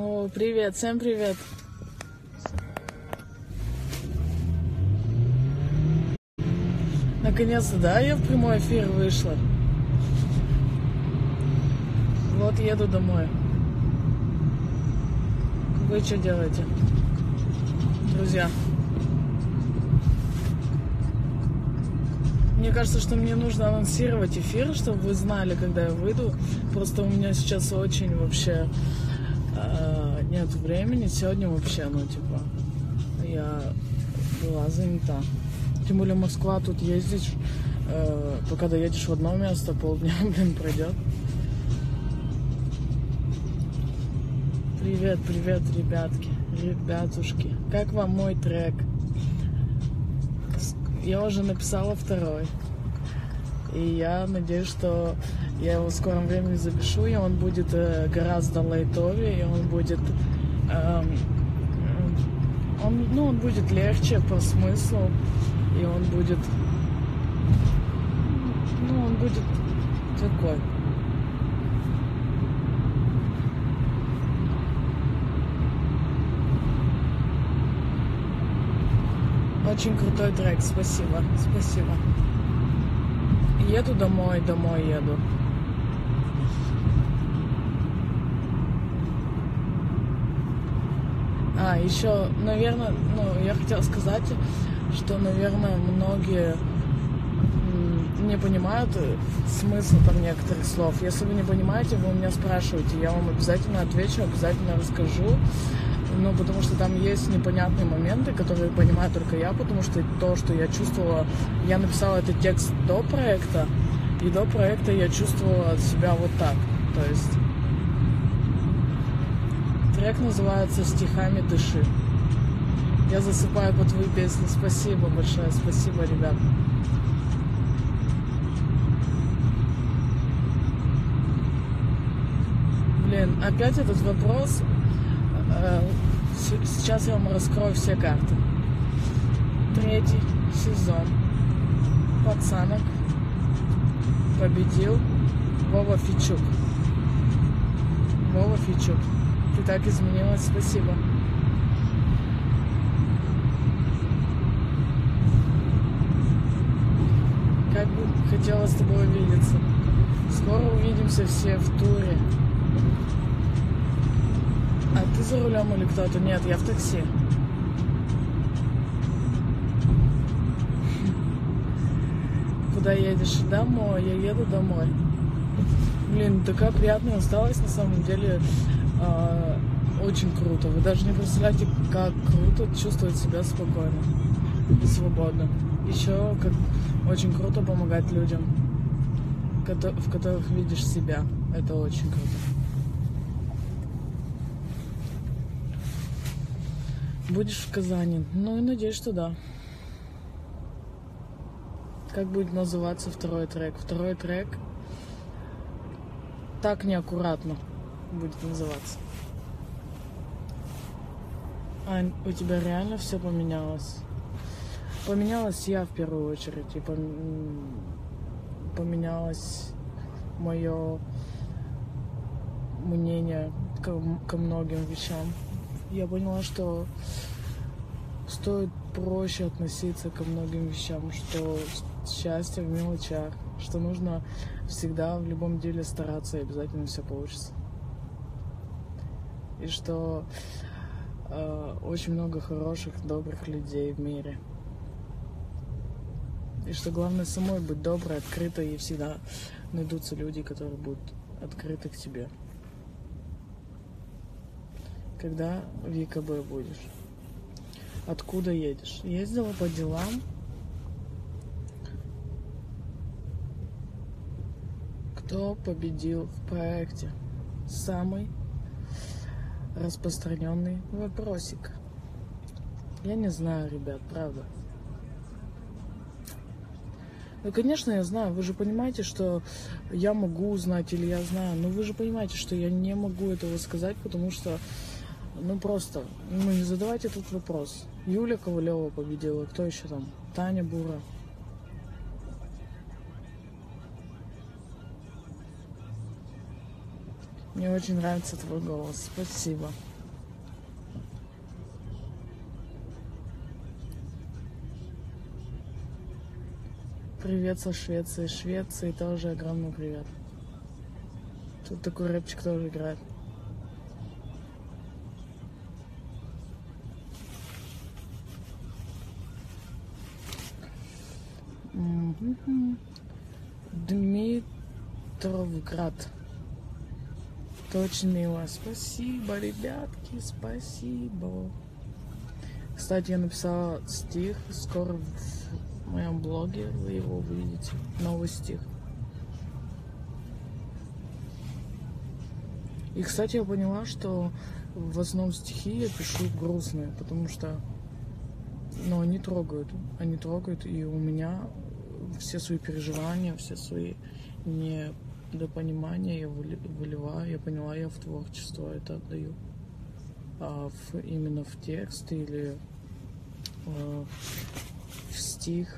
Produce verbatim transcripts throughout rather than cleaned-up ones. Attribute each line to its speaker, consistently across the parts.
Speaker 1: О, привет, всем привет. Наконец-то, да, я в прямой эфир вышла. Вот еду домой. Вы что делаете, друзья? Мне кажется, что мне нужно анонсировать эфир, чтобы вы знали, когда я выйду. Просто у меня сейчас очень вообще э, нет времени. Сегодня вообще, ну, типа, я была занята. Тем более Москва, тут ездишь, э, пока доедешь в одно место, полдня, блин, пройдет. Привет, привет, ребятки, ребятушки. Как вам мой трек? Я уже написала второй. И я надеюсь, что я его в скором времени запишу, и он будет э, гораздо лайтовее, и он будет... Э, он, ну, он будет легче по смыслу, и он будет... Ну, он будет такой. Очень крутой трек, спасибо, спасибо. Еду домой, домой еду. А, еще, наверное, ну, я хотела сказать, что, наверное, многие не понимают смысл там некоторых слов. Если вы не понимаете, вы у меня спрашиваете, я вам обязательно отвечу, обязательно расскажу. Ну, потому что там есть непонятные моменты, которые понимаю только я, потому что то, что я чувствовала, я написала этот текст до проекта, и до проекта я чувствовала себя вот так. То есть трек называется «Стихами дыши». Я засыпаю под твои песни. Спасибо большое, спасибо, ребят. Блин, опять этот вопрос. Сейчас я вам раскрою все карты. Третий сезон «Пацанок» победил Вова Фичук. Вова Фичук, ты так изменилась, спасибо. Как бы хотела с тобой увидеться. Скоро увидимся все в туре. А ты за рулем или кто-то? Нет, я в такси. Куда едешь? Домой. Я еду домой. Блин, такая приятная усталость, на самом деле. Э, очень круто. Вы даже не представляете, как круто чувствовать себя спокойно и свободно. Еще как очень круто помогать людям, в которых видишь себя. Это очень круто. Будешь в Казани? Ну и надеюсь, что да. Как будет называться второй трек? Второй трек так неаккуратно будет называться. Ань, у тебя реально все поменялось? Поменялась я в первую очередь. И поменялось мое мнение ко многим вещам. Я поняла, что стоит проще относиться ко многим вещам, что счастье в мелочах, что нужно всегда в любом деле стараться, и обязательно все получится. И что э, очень много хороших, добрых людей в мире. И что главное самой быть доброй, открытой, и всегда найдутся люди, которые будут открыты к тебе. Когда в ЕКБ будешь? Откуда едешь? Ездила по делам. Кто победил в проекте? Самый распространенный вопросик. Я не знаю, ребят, правда. Ну, конечно, я знаю. Вы же понимаете, что я могу узнать, или я знаю. Но вы же понимаете, что я не могу этого сказать, потому что Ну просто, ну не задавайте этот вопрос. Юля Ковалева победила, кто еще там? Таня Бура. Мне очень нравится твой голос, спасибо. Привет со Швеции. Швеции тоже огромный привет. Тут такой рэпчик тоже играет. Дмитровград. Это очень мило. Спасибо, ребятки, спасибо. Кстати, я написала стих. Скоро в моем блоге вы его увидите. Новый стих. И, кстати, я поняла, что в основном стихи я пишу грустные, потому что, ну, они трогают. Они трогают, и у меня все свои переживания, все свои недопонимания я выливаю. Я поняла, я в творчество это отдаю. А в, именно в текст или э, в стих.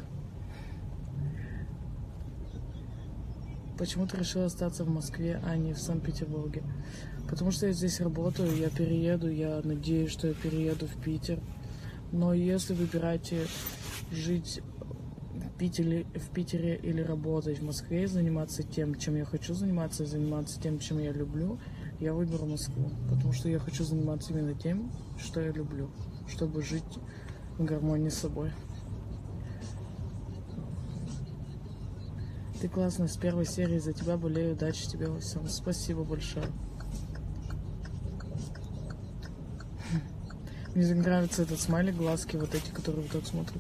Speaker 1: Почему ты решила остаться в Москве, а не в Санкт-Петербурге? Потому что я здесь работаю, я перееду, я надеюсь, что я перееду в Питер. Но если выбираете жить в Питере, в Питере или работать в Москве, заниматься тем, чем я хочу заниматься, заниматься тем, чем я люблю, я выберу Москву. Потому что я хочу заниматься именно тем, что я люблю, чтобы жить в гармонии с собой. Ты классная, с первой серии за тебя болею, удачи тебе во всем. Спасибо большое. Мне нравится этот смайлик, глазки вот эти, которые вот так смотрят.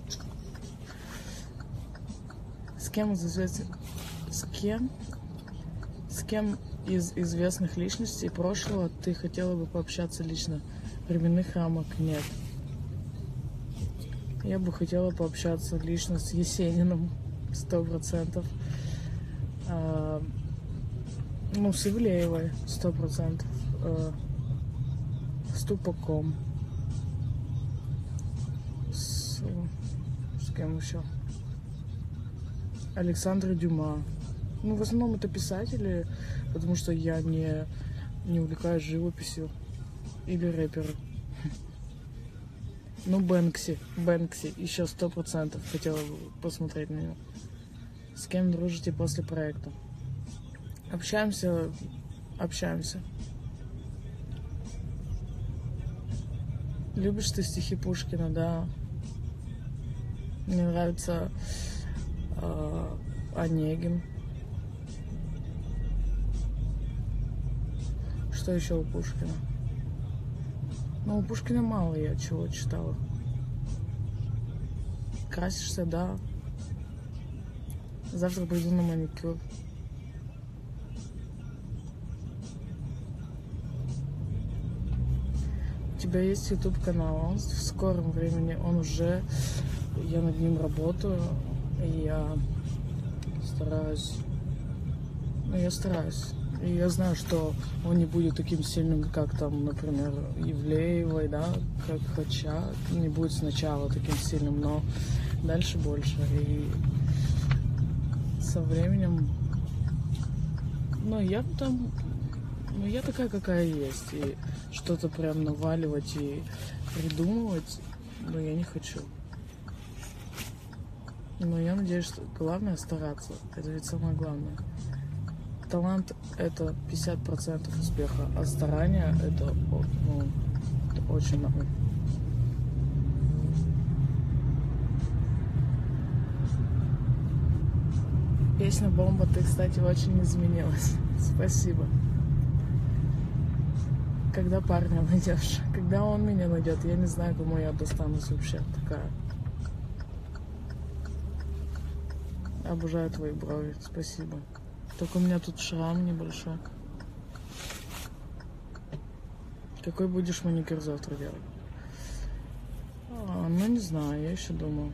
Speaker 1: С кем из известных... С кем? С кем из известных личностей прошлого ты хотела бы пообщаться лично? Временных рамок нет. Я бы хотела пообщаться лично с Есениным, сто процентов. А, ну, с Ивлеевой, сто процентов. А, с Тупаком. С, с кем еще? Александр Дюма. Ну, в основном это писатели, потому что я не, не увлекаюсь живописью. Или рэперы. Ну, Бэнкси. Бэнкси. Еще сто процентов хотела бы посмотреть на него. С кем дружите после проекта? Общаемся. Общаемся. Любишь ты стихи Пушкина, да. Мне нравится э, Онегин. Что еще у Пушкина? Ну, у Пушкина мало я чего читала. Красишься, да. Завтра пойду на маникюр. У тебя есть YouTube канал, он в скором времени, он уже, я над ним работаю, и я стараюсь, ну, я стараюсь. И я знаю, что он не будет таким сильным, как там, например, Ивлеевой, да, как Хача. Не будет сначала таким сильным, но дальше больше. И со временем, ну, я там, ну, я такая, какая есть. И что-то прям наваливать и придумывать, ну, я не хочу. Но я надеюсь, что главное стараться. Это ведь самое главное. Талант – это пятьдесят процентов успеха, а старание – это, ну, это очень много. Песня «Бомба», ты, кстати, очень изменилась. Спасибо. Когда парня найдешь? Когда он меня найдет? Я не знаю, кому я достанусь вообще такая. Обожаю твои брови. Спасибо. Только у меня тут шрам небольшой. Какой будешь маникюр завтра делать? А, ну, не знаю, я еще думаю.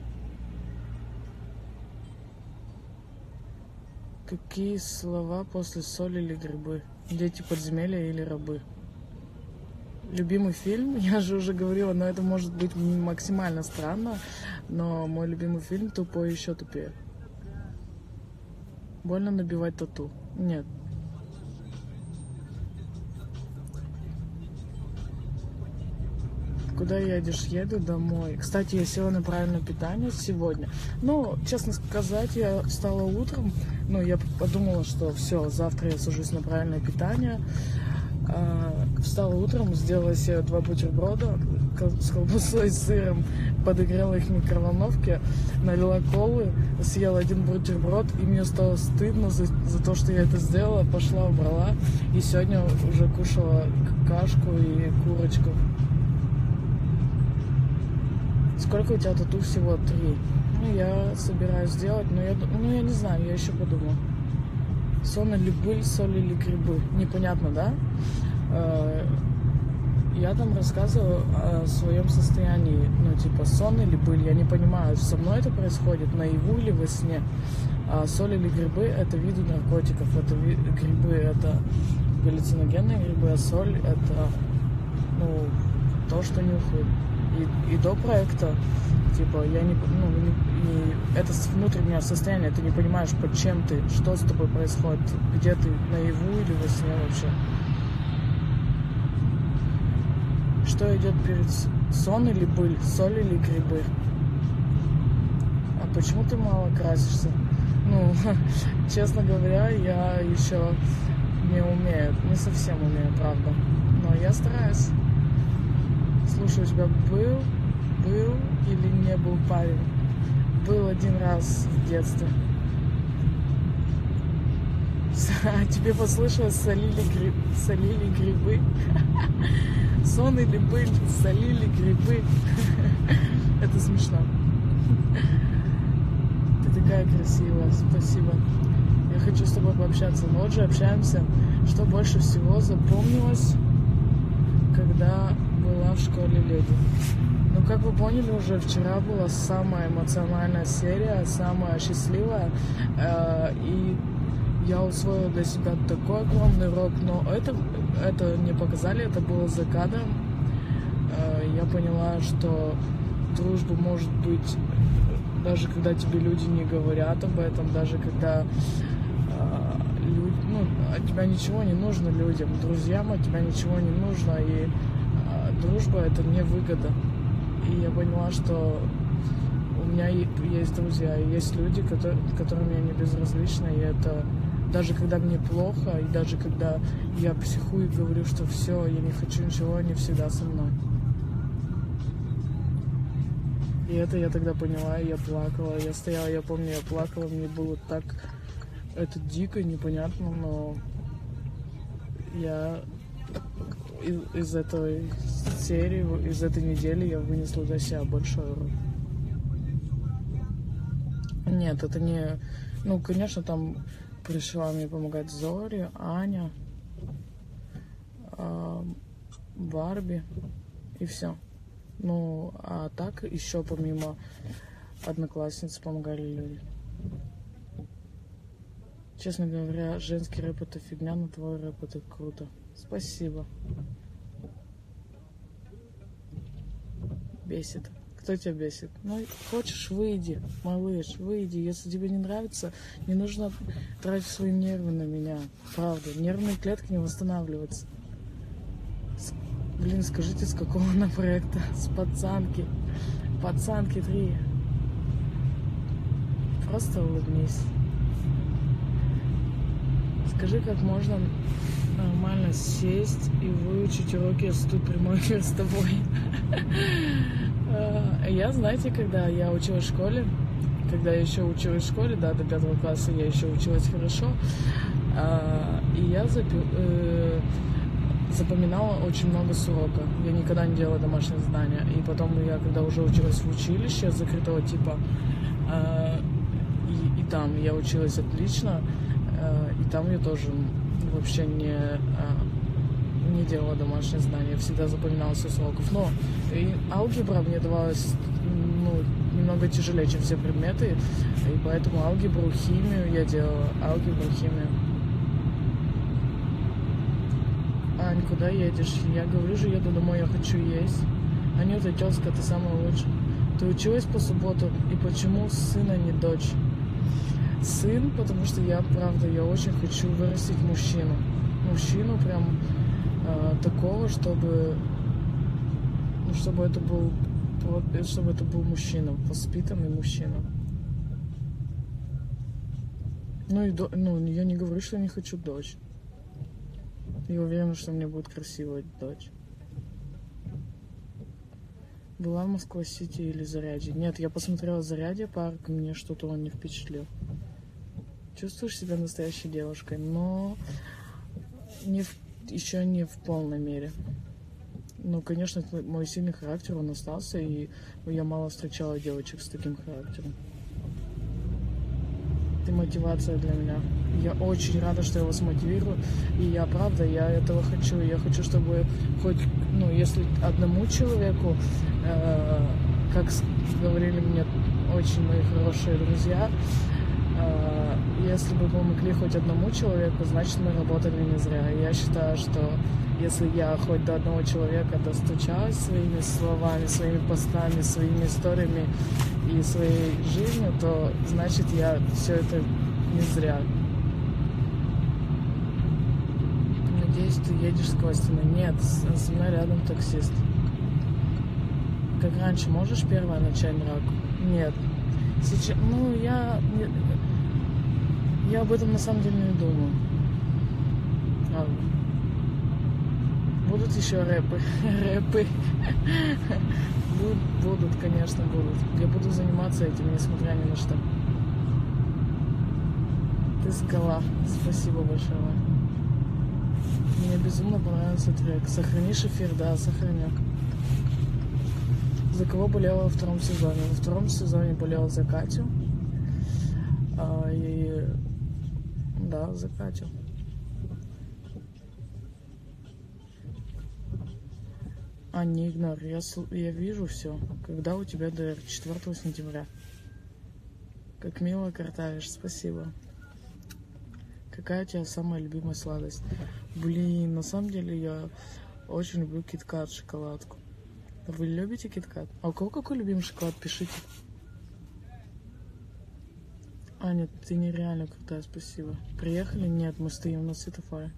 Speaker 1: Какие слова после соли или грибы? Дети подземелья или рабы? Любимый фильм? Я же уже говорила, но это может быть максимально странно. Но мой любимый фильм «Тупой еще тупее». Больно набивать тату? Нет. куда едешь? Еду домой. Кстати, я села на правильное питание сегодня. Ну, честно сказать, я встала утром, ну, я подумала, что все, завтра я сажусь на правильное питание. Встала утром, сделала себе два бутерброда с колбасой и сыром, подогрела их в микроволновке, налила колы, съела один бутерброд, и мне стало стыдно за, за то, что я это сделала. Пошла, убрала, и сегодня уже кушала кашку и курочку. Сколько у тебя тату? Всего три. Ну, я собираюсь сделать, но я, ну, я не знаю, я еще подумаю. Сон или быль, соль или грибы. Непонятно, да? Я там рассказываю о своем состоянии, ну, типа, сон или быль. Я не понимаю, со мной это происходит наяву или во сне. А соль или грибы — это виды наркотиков. Это ви... Грибы — это галлюциногенные грибы, а соль — это, ну, то, что нюхают. И, и до проекта, типа, я не, ну, не, не, это внутреннее состояние, ты не понимаешь, под чем ты, что с тобой происходит, где ты, наяву или во сне вообще. Что идет перед сон или быль, соль или грибы? А почему ты мало красишься? Ну, честно говоря, я еще не умею, не совсем умею, правда. Но я стараюсь. Слушай, у тебя был, был или не был парень? Был один раз в детстве. А тебе послышалось, солили, гриб... солили грибы? Сон или быль, солили грибы? Это смешно. Ты такая красивая, спасибо. Я хочу с тобой пообщаться. Мы вот же общаемся. Что больше всего запомнилось, когда была в школе леди? Ну, как вы поняли, уже вчера была самая эмоциональная серия, самая счастливая. И я усвоила для себя такой огромный урок, но это, это не показали, это было за кадром. Я поняла, что дружба может быть, даже когда тебе люди не говорят об этом, даже когда люди, ну, от тебя ничего не нужно людям, друзьям от тебя ничего не нужно, и дружба — это не выгода. И я поняла, что у меня есть друзья, и есть люди, которые, которым я не безразлична, и это даже когда мне плохо, и даже когда я психую и говорю, что все, я не хочу ничего, они всегда со мной. И это я тогда поняла, и я плакала. Я стояла, я помню, я плакала, мне было так, это дико, непонятно, но я из, из этой серии, из этой недели я вынесла для себя большой урок. Нет, это не... Ну, конечно, там пришла мне помогать Зори, Аня, Барби и все. Ну, а так еще помимо одноклассниц помогали люди. Честно говоря, женский рэп — это фигня, но твой рэп — это круто. Спасибо. Бесит. Кто тебя бесит? Ну, хочешь, выйди, малыш, выйди. Если тебе не нравится, не нужно тратить свои нервы на меня. Правда, нервные клетки не восстанавливаются. С... Блин, скажите, с какого она проекта? С пацанки. Пацанки три. Просто улыбнись. Скажи, как можно нормально сесть и выучить уроки, если тут прямой эфир с тобой. Я, знаете, когда я училась в школе, когда я еще училась в школе, да, до пятого класса я еще училась хорошо, и я запоминала очень много с урока. Я никогда не делала домашние задания. И потом я, когда уже училась в училище закрытого типа, и, и там я училась отлично, и там я тоже вообще не... не делала домашние задания, я всегда запоминала все с уроков. Но и алгебра мне давалась, ну, немного тяжелее, чем все предметы, и поэтому алгебру, химию я делала, алгебру, химию. Ань, куда едешь? Я говорю же, еду домой, я хочу есть. Анюта, тезка, ты самая лучшая. Ты училась по субботу, и почему сын, а не дочь? Сын, потому что я, правда, я очень хочу вырастить мужчину. Мужчину прям такого, чтобы, Ну, чтобы это был, чтобы это был мужчина, воспитанный мужчина. Ну, и до, ну, я не говорю, что я не хочу дочь. Я уверена, что у меня будет красивая дочь. Была в Москва-Сити или Зарядье? Нет, я посмотрела Зарядье парк, мне что-то он не впечатлил. Чувствуешь себя настоящей девушкой, но не в, еще не в полной мере. Ну, конечно, мой сильный характер, он остался, и я мало встречала девочек с таким характером. Ты мотивация для меня. Я очень рада, что я вас мотивирую. И я, правда, я этого хочу. Я хочу, чтобы хоть, ну, если одному человеку, э, как говорили мне очень мои хорошие друзья, э, если бы мы могли хоть одному человеку, значит, мы работали не зря. И я считаю, что если я хоть до одного человека достучалась своими словами, своими постами, своими историями и своей жизнью, то значит, я все это не зря. Надеюсь, ты едешь с Костиной. Нет, со мной рядом таксист. Как раньше, можешь первое начать драку? Нет. Сейчас, ну, я... Я об этом на самом деле не думаю. Ладно. Будут еще рэпы. Рэпы. Будут, конечно, будут. Я буду заниматься этим, несмотря ни на что. Ты скала. Спасибо большое. Мне безумно понравился трек. Сохранишь эфир? Да, сохраню. За кого болела во втором сезоне? Во втором сезоне болела за Катю. А, и... Да, за Катю. А, не игнор. Я, я вижу все. Когда у тебя ДР? четвёртого сентября. Как мило картавишь. Спасибо. Какая у тебя самая любимая сладость? Блин, на самом деле я очень люблю кит-кат, шоколадку. Вы любите кит-кат? А у кого какой любимый шоколад? Пишите. Аня, ты нереально крутая, спасибо. Приехали? Нет, мы стоим на светофоре.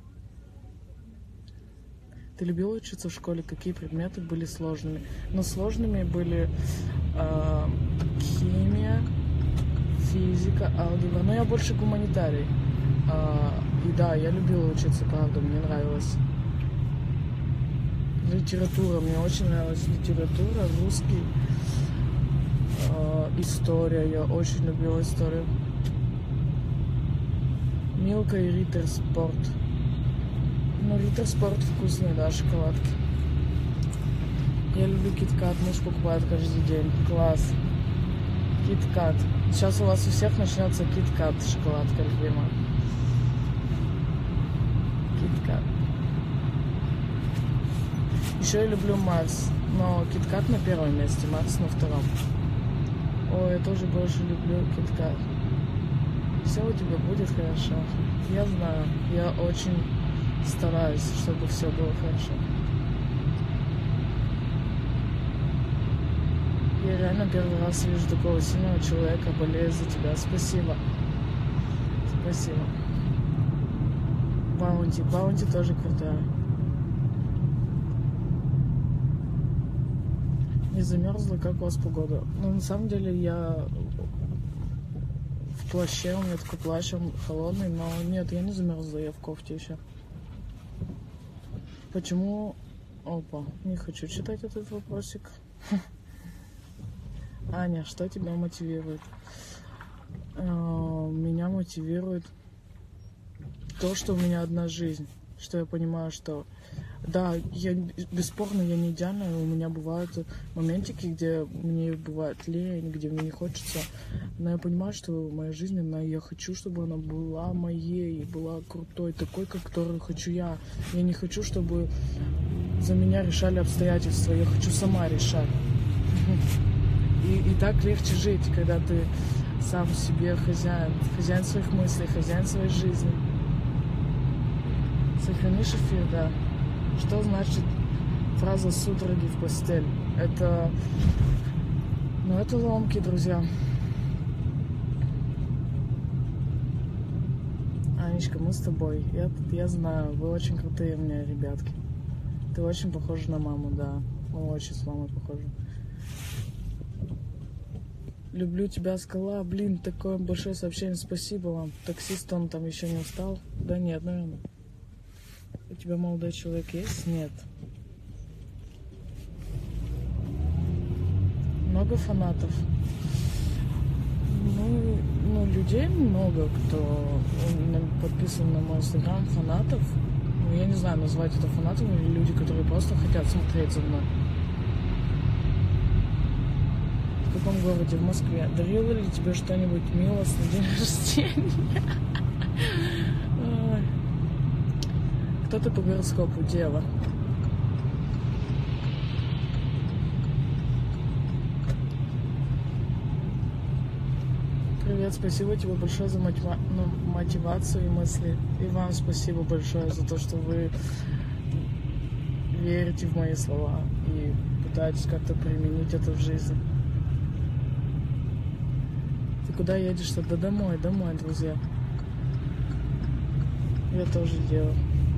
Speaker 1: Ты любила учиться в школе? Какие предметы были сложными? Но сложными были э, химия, физика, алгебра. Но я больше гуманитарий. Э, и да, я любила учиться, правда, мне нравилось. Литература, мне очень нравилась литература, русский, э, история, я очень любила историю. Милка и Риттер Спорт. Ну, Риттер Спорт вкусный, да, шоколадки. Я люблю кит-кат, муж покупает каждый день. Класс. Кит-кат. Сейчас у вас у всех начнется кит-кат, шоколадка любимая. Кит-кат. Еще я люблю Марс, но кит-кат на первом месте, Марс на втором. Ой, я тоже больше люблю кит-кат. Все у тебя будет хорошо. Я знаю, я очень стараюсь, чтобы все было хорошо. Я реально первый раз вижу такого сильного человека, болею за тебя. Спасибо. Спасибо. Баунти. Баунти тоже крутая. Не замерзла, как у вас погода? Ну, на самом деле, я в плаще, у меня такой плащ, он холодный, но нет, я не замерзла, я в кофте еще. Почему... Опа, не хочу читать этот вопросик. Аня, что тебя мотивирует? Меня мотивирует то, что у меня одна жизнь, что я понимаю, что да, я бесспорно, я не идеальная, у меня бывают моментики, где мне бывает лень, где мне не хочется, но я понимаю, что моя жизнь, она, я хочу, чтобы она была моей, была крутой, такой, как которую хочу я. Я не хочу, чтобы за меня решали обстоятельства, я хочу сама решать. И, и так легче жить, когда ты сам себе хозяин, хозяин своих мыслей, хозяин своей жизни. Сохранишь эфир, да. Что значит фраза «судороги в постель»? Это... Ну, это ломки, друзья. Анечка, мы с тобой. Я, я знаю, вы очень крутые у меня ребятки. Ты очень похожа на маму, да. Очень с мамой похожа. Люблю тебя, скала. Блин, такое большое сообщение. Спасибо вам. Таксист, он там еще не устал? Да нет, наверное. У тебя молодой человек есть? Нет. Много фанатов? Ну, ну, людей много, кто подписан на мой инстаграм, фанатов. Ну, я не знаю, назвать это фанатами или люди, которые просто хотят смотреть за мной. В каком городе? В Москве. Дарила ли тебе что-нибудь мило с день рождения? Кто ты по гороскопу? Дева. Привет, спасибо тебе большое за мотива... ну, мотивацию и мысли. И вам спасибо большое за то, что вы верите в мои слова и пытаетесь как-то применить это в жизни. Ты куда едешь-то? Да домой, домой, друзья. Я тоже делаю.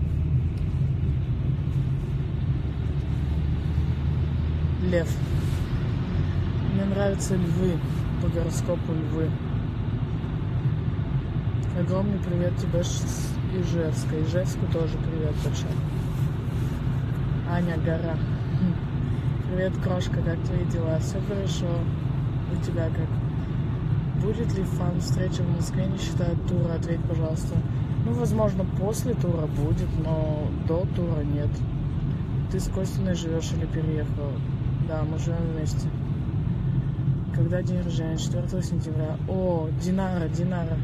Speaker 1: Лев. Мне нравятся львы. По гороскопу львы. Огромный привет тебе с Ижевска. Ижевску тоже привет большой. Аня Гора. Привет, крошка, как твои дела? Все хорошо? У тебя как? Будет ли фан-встреча в Москве, не считая тура? Ответь, пожалуйста. Ну, возможно, после тура будет, но до тура нет. Ты с Костиной живешь или переехала? Да, мы живем вместе. Когда день рождения? четвёртого сентября. О, Динара, Динара.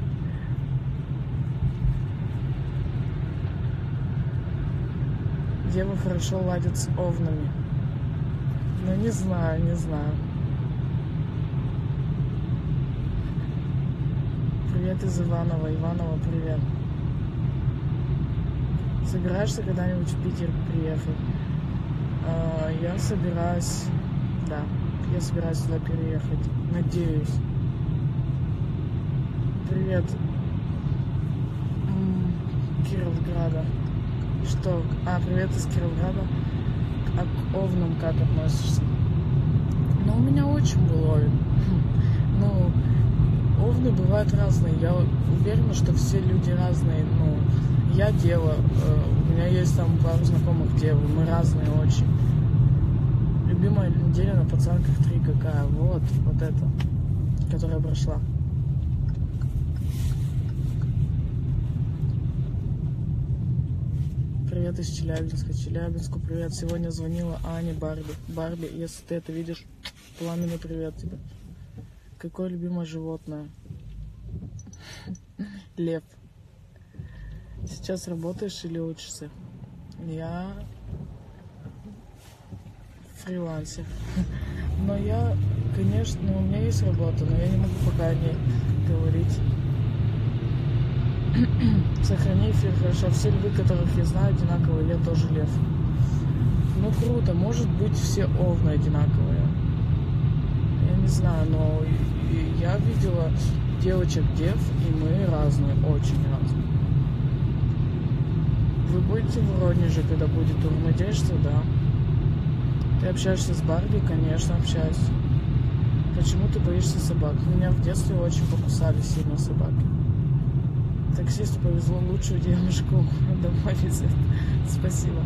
Speaker 1: Дева хорошо ладит с овнами. Ну, не знаю, не знаю. Привет из Иванова. Иванова, привет. Собираешься когда-нибудь в Питер приехать? А, я собираюсь... Да, я собираюсь сюда переехать. Надеюсь. Привет. М-м, Кировграда. Что? А, привет из Кировграда. А к овнам как относишься? Ну, у меня очень был овен. Ну, овны бывают разные. Я уверена, что все люди разные. Ну, я дева. У меня есть там пару знакомых девы. Мы разные очень. Любимая неделя на пацанках три какая? Вот, вот это, которая прошла. Привет из Челябинска. Челябинску привет. Сегодня звонила Ане Барби. Барби, если ты это видишь, пламенный привет тебе. Какое любимое животное? Лев. Сейчас работаешь или учишься? Я фрилансер. Но я, конечно, у меня есть работа, но я не могу пока о ней говорить. Сохрани эфир, хорошо. Все львы, которых я знаю, одинаковые. Я тоже лев. Ну, круто. Может быть, все овны одинаковые. Я не знаю, но я видела девочек-дев, и мы разные, очень разные. Вы будете в Воронеже, когда будет тур? Надеешься? Да. Ты общаешься с Барби? Конечно, общаюсь. Почему ты боишься собак? Меня в детстве очень покусали сильно собаки. Таксисту повезло, лучшую девушку домой везет. Спасибо.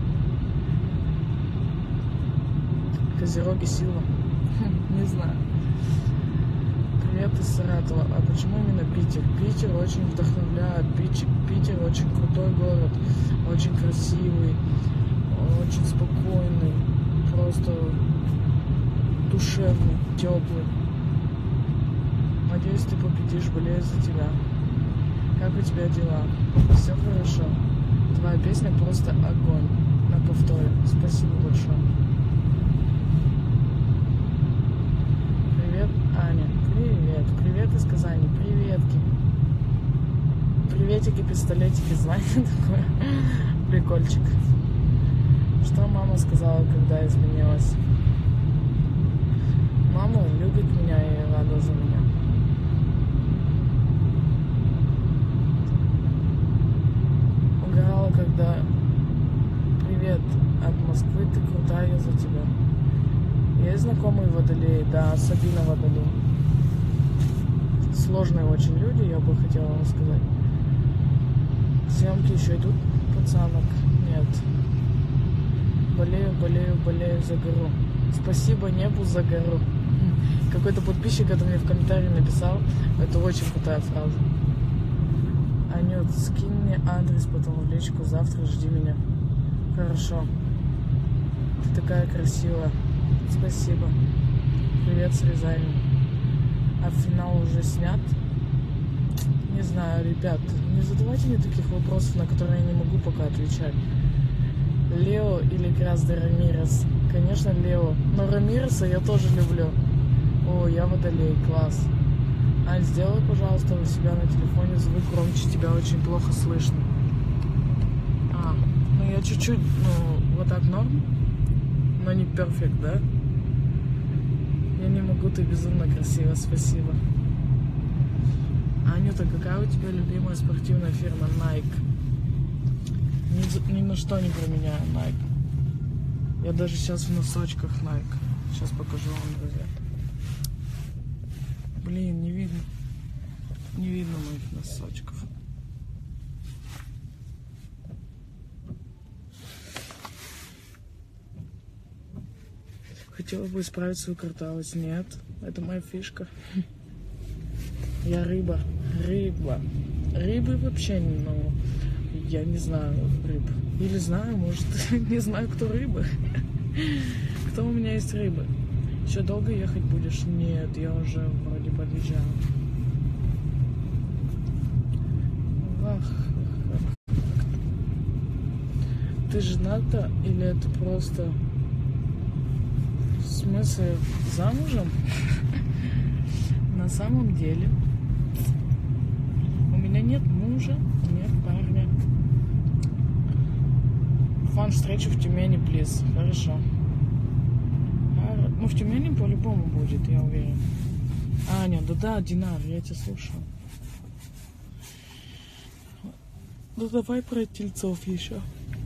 Speaker 1: Козероги сила. Не знаю. Привет из Саратова. А почему именно Питер? Питер очень вдохновляет. Питер, Питер очень крутой город. Очень красивый. Очень спокойный. Просто душевный, теплый. Надеюсь, ты победишь, болею за тебя. Как у тебя дела? Все хорошо. Твоя песня просто огонь. На повторе. Спасибо большое. Привет, Аня. Привет. Привет из Казани. Приветки. Приветики, пистолетики. Знаете такое? Прикольчик. Что мама сказала, когда изменилась? Мама любит меня и рада за меня. Угорала, когда... Привет от Москвы, ты крутая, я за тебя. знакомые водолеи, да, Сабина водолей. Сложные очень люди, я бы хотела вам сказать. Съемки еще идут, пацанок? Нет. Болею, болею, болею за гору. Спасибо небу за гору. Какой-то подписчик это мне в комментарии написал. Это очень крутая фраза. Анют, скинь мне адрес потом в личку. Завтра жди меня. Хорошо. Ты такая красивая. Спасибо. Привет с Рязани. А финал уже снят? Не знаю, ребят. Не задавайте мне таких вопросов, на которые я не могу пока отвечать. Лео или Грасде Рамирес? Конечно, Лео. Но Рамиреса я тоже люблю. О, я водолей. Класс. Ань, сделай, пожалуйста, у себя на телефоне звук громче. Тебя очень плохо слышно. А, ну я чуть-чуть, ну, вот так норм. Но не перфект, да? Я не могу, ты безумно красиво. Спасибо. Анюта, какая у тебя любимая спортивная фирма? Nike. Ни, ни на что не променяю Nike. Я даже сейчас в носочках Nike. Сейчас покажу вам, друзья. Блин, не видно. Не видно моих носочков. Хотела бы исправить свою картавость. Нет, это моя фишка. Я рыба. Рыба. Рыбы вообще, ну, я не знаю рыб. Или знаю, может, не знаю, кто рыбы. Кто у меня есть рыбы? Еще долго ехать будешь? Нет, я уже вроде подъезжаю. Ах, ты жената или это просто... В смысле, замужем? На самом деле... У меня нет мужа, нет парня. Фан, встречу в Тюмени, плиз. Хорошо. Ну, в Тюмени по-любому будет, я уверен. Аня, да-да, Динар, я тебя слушаю. Ну, давай про тельцов еще.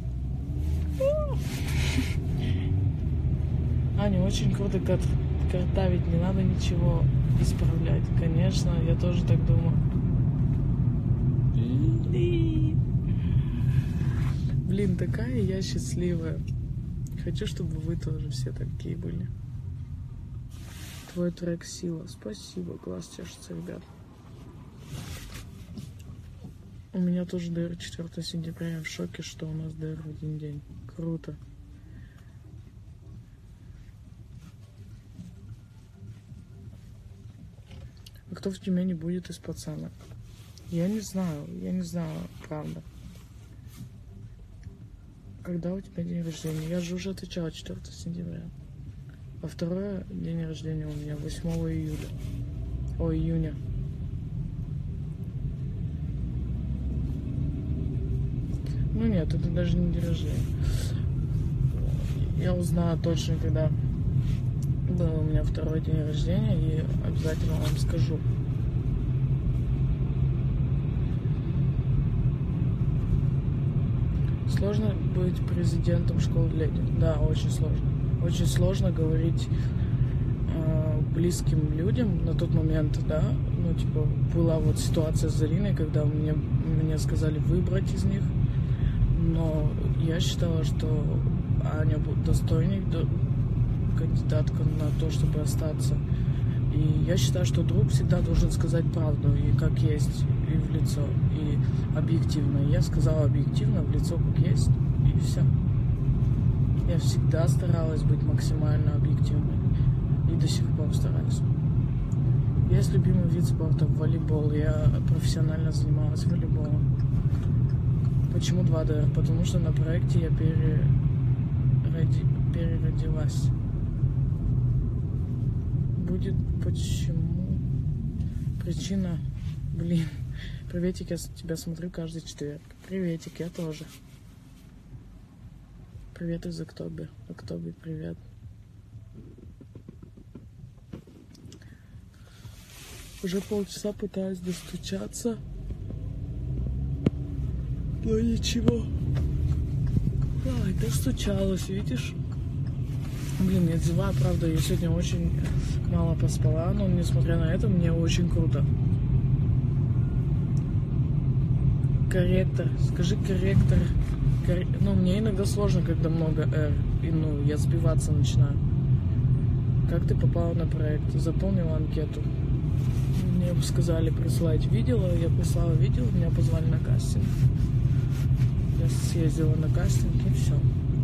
Speaker 1: Аня, очень круто кат картавить, не надо ничего исправлять. Конечно, я тоже так думаю. Блин, такая я счастливая. Хочу, чтобы вы тоже все такие были. Твой трек «Сила». Спасибо, глаз тешится, ребят. У меня тоже ДР четвёртого сентября. Я в шоке, что у нас ДР в один день. Круто. А кто в Тюмени будет из пацанок? Я не знаю, я не знаю, правда. Когда у тебя день рождения? Я же уже отвечала четвёртого сентября. А второе день рождения у меня восьмого июля. О, июня. Ну нет, это даже не день рождения. Я узнаю точно, когда был у меня второй день рождения, и обязательно вам скажу. Сложно быть президентом школы леди? Да, очень сложно. Очень сложно говорить э, близким людям на тот момент, да. Ну, типа, была вот ситуация с Зариной, когда мне, мне сказали выбрать из них. Но я считала, что Аня достойный кандидатка на то, чтобы остаться. И я считаю, что друг всегда должен сказать правду, и как есть, и в лицо, и объективно. Я сказала объективно, в лицо как есть, и все. Я всегда старалась быть максимально объективной, и до сих пор стараюсь. Есть любимый вид спорта — волейбол. Я профессионально занималась волейболом. Почему два дэ эр? Потому что на проекте я перероди... переродилась. Будет почему? Причина... Блин. Приветик, я тебя смотрю каждый четверг. Приветик, я тоже. Привет из Октобе. Октобе, привет. Уже полчаса пытаюсь достучаться. Но ничего. Ай, достучалась, видишь? Блин, я дела, правда, я сегодня очень мало поспала, но несмотря на это, мне очень круто. Корректор, скажи корректор. Кор... Ну, мне иногда сложно, когда много R, и, ну, я сбиваться начинаю. Как ты попала на проект? Заполнила анкету. Мне сказали прислать видео, я прислала видео, меня позвали на кастинг. Я съездила на кастинг и все.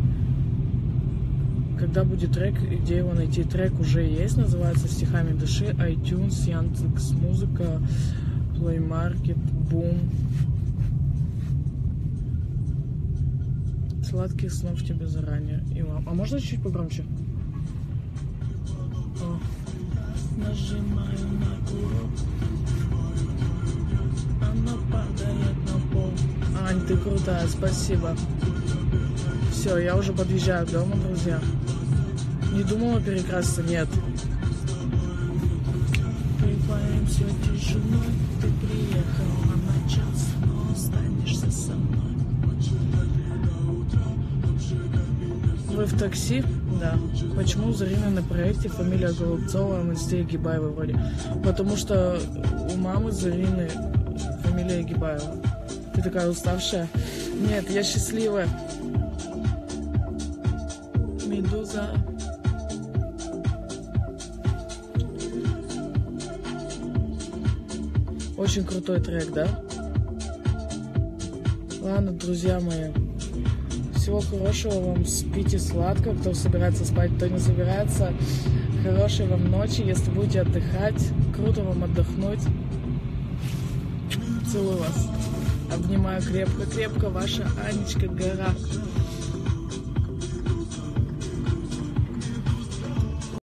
Speaker 1: Когда будет трек, где его найти? Трек уже есть, называется «Стихами души», iTunes, Яндекс.Музыка, Play Market, Boom. Сладких снов тебе заранее. И вам. А можно чуть погромче? О. Нажимаю на курок, она падает на пол. Ань, ты крутая, спасибо. Все, я уже подъезжаю к дому, друзья. Не думала перекраситься? Нет. Притворимся тишиной, ты приехала на час, но останешься со мной. Вы в такси? Да. Почему у Зарины на проекте фамилия Голубцова, а в инсте Егибаева вроде? Потому что у мамы Зарины фамилия Егибаева. Ты такая уставшая? Нет, я счастливая. Медуза. Очень крутой трек, да? Ладно, друзья мои. Всего хорошего вам, спите сладко, кто собирается спать, кто не собирается. Хорошей вам ночи, если будете отдыхать. Круто вам отдохнуть. Целую вас. Обнимаю крепко-крепко, ваша Анечка Гора.